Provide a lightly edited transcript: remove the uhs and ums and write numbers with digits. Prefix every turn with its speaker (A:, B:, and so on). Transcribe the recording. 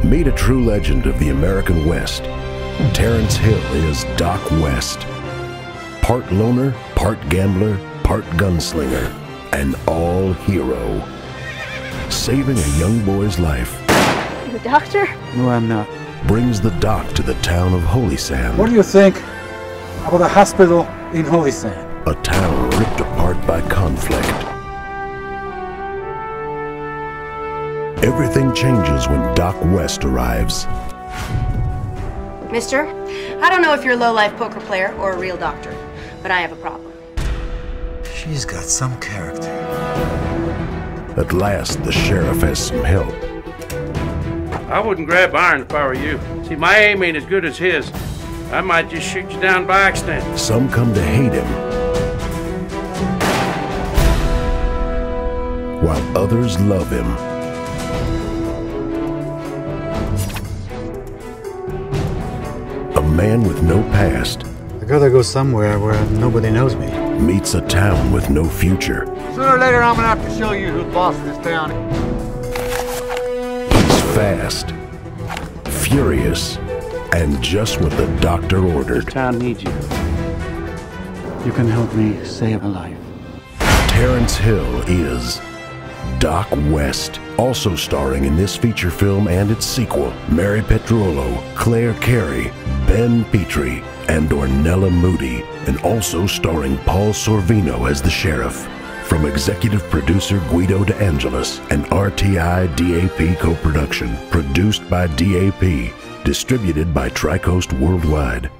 A: Meet a true legend of the American West. Terrence Hill is Doc West. Part loner, part gambler, part gunslinger, and all hero. Saving a young boy's life.
B: You a doctor?
C: No, I'm not.
A: Brings the doc to the town of Holy Sand.
C: What do you think about a hospital in Holy Sand?
A: A town ripped apart by conflict. Everything changes when Doc West arrives.
D: Mister, I don't know if you're a low-life poker player or a real doctor, but I have a problem.
E: She's got some character.
A: At last, the sheriff has some help.
F: I wouldn't grab iron if I were you. See, my aim ain't as good as his. I might just shoot you down by accident.
A: Some come to hate him, while others love him. A man with no past
C: I gotta go somewhere where nobody knows me.
A: meets a town with no future.
G: Sooner or later, I'm gonna have to show you who's boss of this town.
A: He's fast, furious, and just what the doctor ordered.
C: This town needs you. You can help me save a life.
A: Terrence Hill is Doc West. Also starring in this feature film and its sequel, Mary Petrollo, Claire Carey, Ben Petrie, and Ornella Moody, and also starring Paul Sorvino as the sheriff. From executive producer Guido De Angelis, an RTI DAP co-production, produced by DAP, distributed by Tricoast Worldwide.